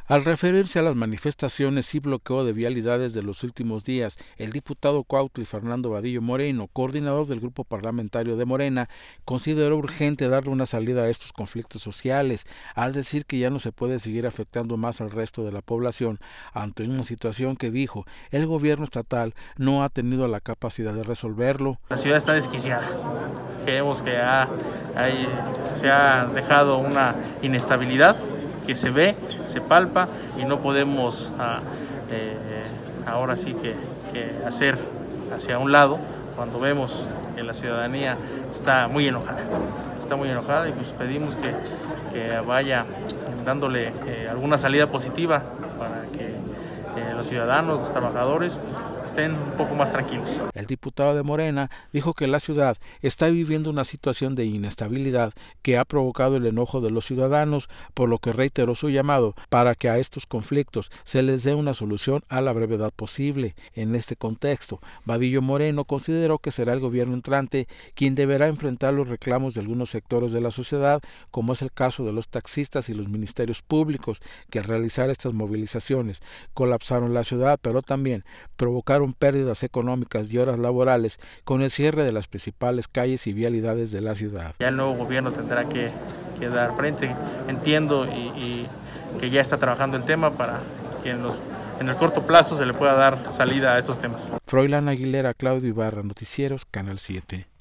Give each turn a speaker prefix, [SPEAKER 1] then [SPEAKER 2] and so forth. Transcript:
[SPEAKER 1] Al referirse a las manifestaciones y bloqueo de vialidades de los últimos días, el diputado Cuautli Fernando Vadillo Moreno, coordinador del grupo parlamentario de Morena, consideró urgente darle una salida a estos conflictos sociales, al decir que ya no se puede seguir afectando más al resto de la población ante una situación que, dijo, el gobierno estatal no ha tenido la capacidad de resolverlo.
[SPEAKER 2] La ciudad está desquiciada. Creemos que se ha dejado una inestabilidad que se ve, se palpa y no podemos ahora sí que hacer hacia un lado cuando vemos que la ciudadanía está muy enojada y pues pedimos que vaya dándole alguna salida positiva para que los ciudadanos, los trabajadores estén un poco más tranquilos.
[SPEAKER 1] El diputado de Morena dijo que la ciudad está viviendo una situación de inestabilidad que ha provocado el enojo de los ciudadanos, por lo que reiteró su llamado para que a estos conflictos se les dé una solución a la brevedad posible. En este contexto, Vadillo Moreno consideró que será el gobierno entrante quien deberá enfrentar los reclamos de algunos sectores de la sociedad, como es el caso de los taxistas y los ministerios públicos, que al realizar estas movilizaciones colapsaron la ciudad, pero también provocaron pérdidas económicas y horas laborales con el cierre de las principales calles y vialidades de la ciudad.
[SPEAKER 2] Ya el nuevo gobierno tendrá que dar frente, entiendo, y que ya está trabajando el tema para que en el corto plazo se le pueda dar salida a estos temas.
[SPEAKER 1] Froilán Aguilera, Claudio Ibarra, Noticieros, Canal 7.